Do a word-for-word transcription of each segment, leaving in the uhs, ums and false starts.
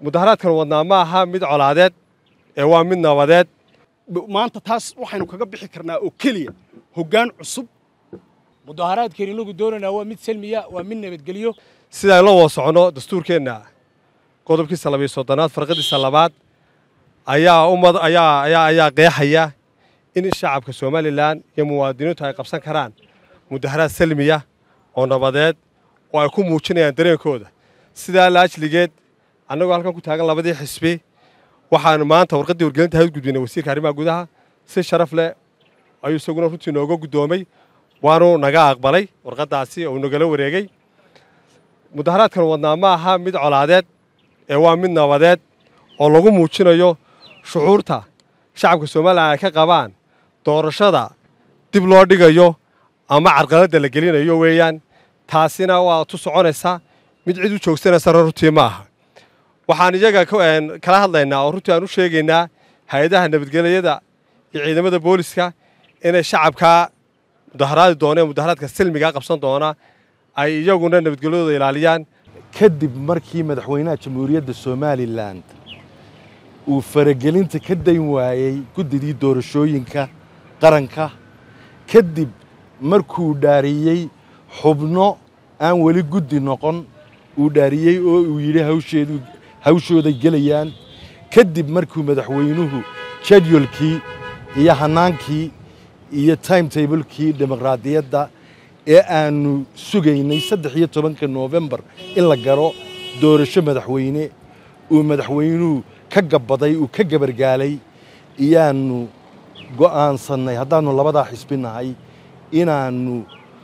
mudaharaadkan wadnaa ma aha mid colaadeed ee waa mid nabadeed maanta taas waxaynu kaga bixi karnaa oo keliya hoggaan cusub mudaharaadkan inagu doonaynaa waa mid salmiya waa mid nabadgelyo sida ay la wada socono dastuurkeenna qodobkiisa labiyo soddonaad farqadiisa labaad ayaa ummad ayaa ayaa ayaa qeexaya in shacabka Somaliland iyo muwaadiniintu ay qabsan karaan mudaharaad salmiya oo nabadeed oo ay ku muujinayaan dareenkooda sida la ajligeed annagoo halkan ku taagan labadii xisbi waxaan maanta warqadii wargelinta hay'ad gudbinay wasiirka arrimaha gudaha si sharaf leh ayuu isaguna runtii nooga gudoomay waanu naga aqbalay warqadaasi oo nagala wareegay mudaharaadkan wadnaa ma aha mid colaadeed ee waa mid nabadeed oo lagu muujinayo shucuurta shacabka Somaliland ay ka qabaan doorashada dib loo dhigayo ama carqaladda la gelinayo weeyaan taasina waa tu soconaysa mid cid u joogsanaysa runtii ma aha waxaan iyaga kala hadlaynaa oo runtii aan u sheegaynaa hay'adaha nabadgelyada iyo ciidamada booliska inay shacabka mudaharaad dooneen mudaharaadka salmiga qabsan doona ay iyaguna nabadgelyadooda ilaaliyaan kadib markii madaxweynaha jamhuuriyadda Somaliland uu faragelinta ka dayn waayay guddigii doorashooyinka qaranka kadib markuu dhaariyay xubno aan wali guddi noqon uu dhaariyay oo uu yiri hawsheedu hawshooda gelayaan kadib markuu madaxweynuhu jadwalkii iyo hanaankii iyo timetable-kii dimuqraadiyadda ee aanu sugaynay saddex iyo tobanka November in la garo doorasho madaxweyne uu madaxweynuhu ka gabaday uu ka gabargaalay iyaanu go'aansanay haddaanu labada xisbinahay inaanu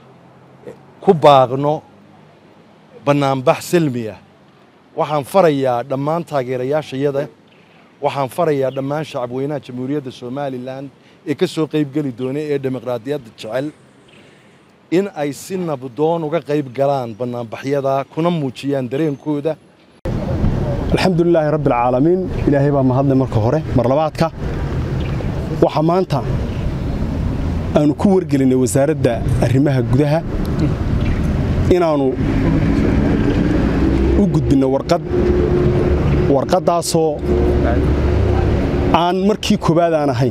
ku baaqno banaanbax salmiya waxaan farayaa dhammaan taageerayaashayada waxaan farayaa dhammaan shacabweynaha jamhuuriyadda Somaliland ee ka soo qayb gali doona ee dimuqraadiyadda jecel in ay si nabdoon uga qayb galaan banaanbaxyada kuna muujiyaan dareenkooda alxamdulilaahi rabbil caalamiin ilaahay baa mahadle marka hore mar labaadka waxa maanta aanu ku wargelinay wasaaradda arrimaha gudaha inaanu u gudbino warqad warqadaasoo aan markii koobaad aan ahayn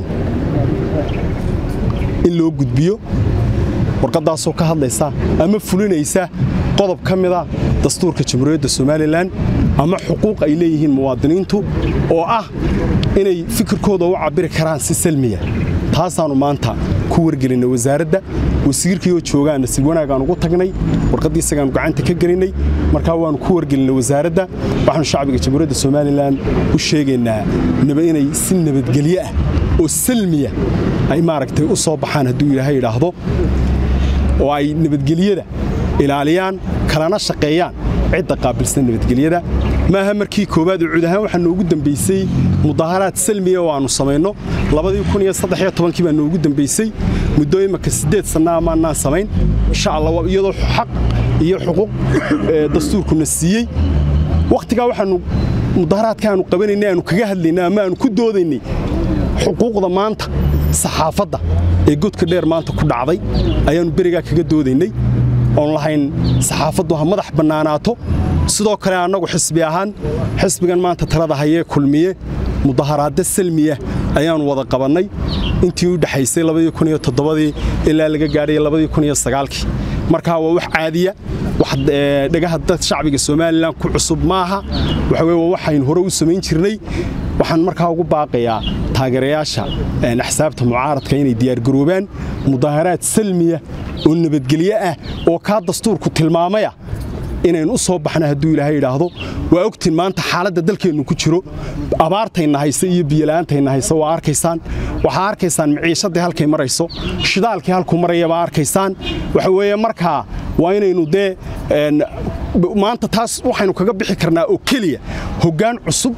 in loo gudbiyo warqadaasoo ka hadlaysa ama fulinaysa qodob ka mid ah dastuurka jamhuuriyadda Somaliland ama xuquuq ay leeyihiin muwaadiniintu oo ah inay fikirkooda u cabiri karaan si salmiya taasaanu maanta ku wargelinay wasaaradda wasiirkii joogaana si wanaag aan ugu tagnay warqadii isagaan gacanta ka gelinay markaa waanu ku wargelinay wasaaradda waxaan shacbiga jamhuuriyadda Somaliland u sheegaynaa naba inay si nabadgelyo ah oo salmiya ay maaragtay u soo baxaan hadduu Ilaahay yiraahdo oo ay nabadgelyada ilaaliyaan kalana shaqeeyaan cidda qaabilsan nabadgelyada maaha markii koobaad u cudahan waxa noogu dambeysay mudaharaad salmiya oo aanu sameeyno labadii kun iyo saddex iyo toban kii baa noogu dambeysay muddo imika siddeed sano ama aan sameyn insha Allah iyadoo xaq iyo xuquuq dastuurkuna siiyay waqtiga waxaanu mudaharaadkaanu qabanaynay aanu kaga hadlaynay ama aanu ku doodaynay xuquuqda maanta saxaafadda ee godka dheer maanta ku dhacday ayaanu beriga kaga doodaynay oo lahayn saxaafaddu ha madax banaanaato sidoo kale anagu xisbi ahaan xisbigan maanta talada hayee kulmiye mudaharaad salmiya ayaan wada qabanay intii u dhaxaysay labadii kun iyo toddoba ilaa laga gaaray labadii kun iyo sagaal markaa waa wax caadiya wax dhagaha dad shacbiga Somaliland ku cusub maaha waxa weeye waxaan hore u sameyn jirnay waxaan markaa ugu baaqayaa taageerayaasha axsaabta mucaaradka inay diyaar garoobaan mudaharaad salmiya oo nabadgelyo ah oo ka dastuurku tilmaamaya inaan u soo baxna hadduu Ilaahay yiraahdo waa ogtiin maanta xaaladda dalkeenu ku jiro abaartayna haysa iyo biyalaantayna haysa waa arkaysaan waxa arkaysaan maciishadii halkay marayso shidaalkii halku maraya waa arkaysaan waxa weeye markaa waa inaynu dee maanta taas waxaynu kaga bixi karnaa oo keliya hoggaan cusub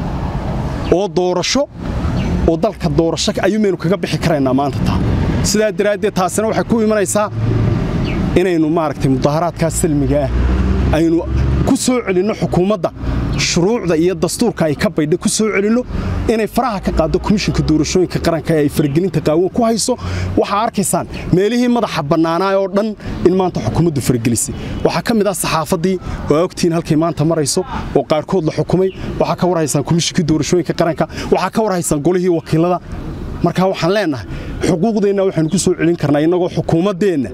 oo doorasho oo dalka doorasho ayuumaynu kaga bixi karaynaa maanta taa sidaa daraaddeed taasina waxay ku imanaysaa inaynu maaragtay mudaharaadkaas salmiga ah aynu ku soo celinno xukuumadda shuruucda iyo dastuurka ay ka baydhay ku soo celino inay faraha ka qaado komishinka doorashooyinka qaranka ee ay faragelinta qaawan ku hayso waxa arkaysaan meelihii madaxa bannaanaa oo dhan in maanta xukuumaddu faragelisay waxa ka mid ah saxaafadii oo ogtiin halkay maanta marayso oo qaarkood la xukumay waxa ka warhaysaan komishinka doorashooyinka qaranka waxa ka warhaysaan golihii wakiilada marka waxaan leenahay xuquuqdeena waxaan ku soo celin karnaa inagoo xukuumadeena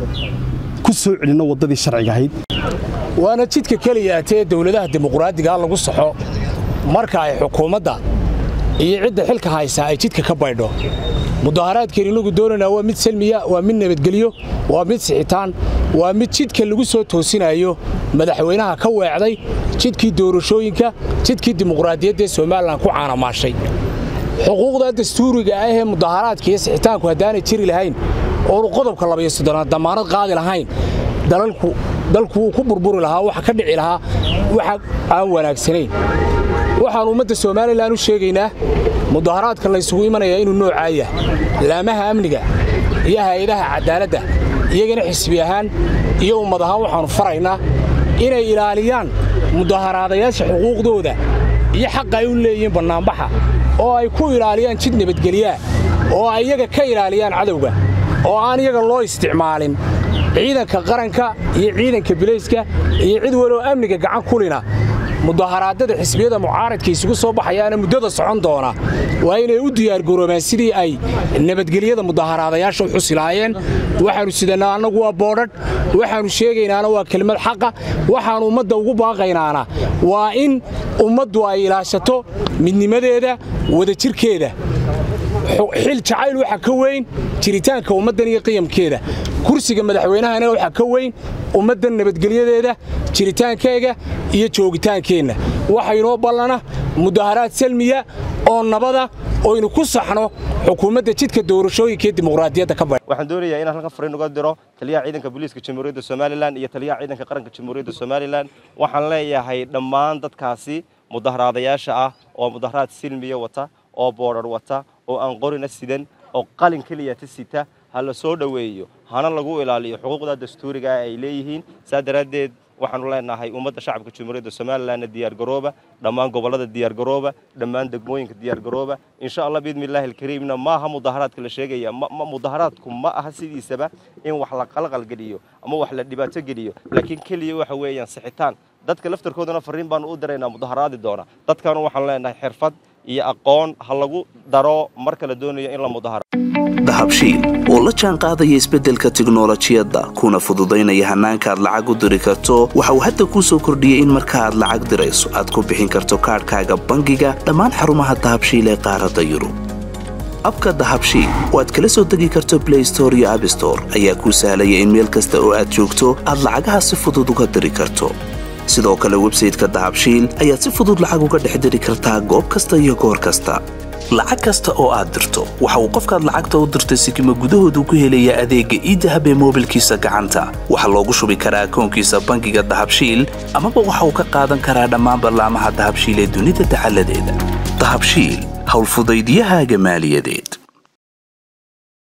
ku soo celino wadadii sharciga ahayd waana jidka kaliya ee dawladaha dimuqraadiga lagu saxo marka ay xukuumadda iyo cidda xilka haysa ay jidka ka baydho mudaharaadkeena lagu doonana waa mid salmiya waa mid nabadgelyo waa mid sixitaan waa mid jidka lagu soo toosinayo madaxweynaha ka weecday jidkii doorashooyinka jidkii dimuqraadiyadda ee Somaliland ku caanamaashay xuquuqda dastuuriga ah ee mudaharaadka iyo sixitaanku hadaanay jiri lahayn oo qodobka laba iyo soddon damaanad qaadi lahayn dalalku dalku ku burburi lahaa waxa ka dhici lahaa waxa aan wanaagsanayn waxaan ummadda Somaliland u sheegaynaa mudaharaadka la isugu imanaya inuu noocaaya laamaha amniga iyo hay'adaha cadaaladda iyagana xisbi ahaan iyo ummadaha waxaan faraynaa inay ilaaliyaan mudaharaadayaasha xuquuqdooda iyo xaq ay u leeyihiin barnaamijka oo ay ku ilaaliyaan jid nabadgelyo oo ay iyaga ka ilaaliyaan cadawga oo aan iyaga loo isticmaalin ciidanka qaranka iyo ciidanka bilayska iyo cid waliba amniga gacan kulina mudaharaadada xisbiyada mucaaradka isugu soo baxayaan muddada socon doona waa inay u diyaar garoobaan sidii ay nabadgelyada mudaharaadayaasha u xusilaayeen waxaanu sidanaa anagu waa boodhad waxaanu sheegaynaana waa kelmad xaqa waxaanu ummadda ugu baaqaynaana waa in ummaddu ay ilaashato midnimadeeda wadajirkeeda xil jacayl waxa ka weyn jiritaanka ummaddan iyo qiyamkeeda kursiga madaxweynahana waxa ka weyn ummaddan nabadgelyadeeda jiritaankeega iyo joogitaankeena waxa inoo ballana mudaharaad salmiya oo nabada oo inu ku saxno xukuumadda jidka doorashooyinka dimuqraadiyadda ka baydhay waxaan doonayaa inaan halkan fariin uga diro taliyaha ciidanka booliiska Jamhuuriyadda Somaliland iyo taliyaha ciidanka qaranka Jamhuuriyadda Somaliland waxaan leeyahay dhammaan dadkaasi mudaharaadayaasha ah oo mudaharaad salmiya wata oo boodhar wata oo aan qorina sidan oo qalin kaliya sita hal soo dhaweeyo hana lagu ilaaliyo xuquuqda dastuuriga ay leeyihiin saadaradeed waxaanu leenahay ummadda shacabka Jamhuuriyadda Somaliland diyaar garooba dhammaan gobolada diyaar garooba dhammaan degmooyinka diyaar garooba insha Allah biidmillaahi alkariimna ma aha mudaharaadka la sheegaya mudaharaadku ma aha sidiisaba in wax la qalqal geliyo ama wax la dhibaato geliyo laakiin kaliya waxa weeyaan sixitaan dadka laftarkoodana fariin baan u direynaa mudaharaadi doona dadkan waxaan leenahay xirfad iyo aqoon hal lagu daro marka la doonayo in la mudaharaado dahabshiil oo la jaan qaadaya isbeddelka tiknoolajiyadda kuna fududaynaya hanaanka aad lacag u diri karto waxa uu hadda kuu soo kordhiyey in marka aad lacag dirayso aad ku bixin karto kaadhkaaga bangiga dhammaan xarumaha dahabshiil ee qaaradda Yurub abka dahabshiil oo aad kala soo degi karto Play Store iyo App Store ayaa kuu sahlaya in meel kasta oo aad joogto aad lacagaha si fudud uga diri karto sidoo kale website-ka dahabshiil ayaad si fudud lacag uga dhex diri kartaa goob kasta iyo goor kasta lacag kasta oo aad dirto waxa uu qofkaad lacagta u dirtay sikimo gudahoodu ku helayaa adeegga e-dahab ee moobilkiisa gacanta waxa loogu shubi karaa akoonkiisa bangiga dahabshiil amaba waxa uu ka qaadan karaa dhammaan barnaamijyada dahabshiil ee dunida taxalladeeda dahabshiil hawl fudaydiyahaaga maaliyadeed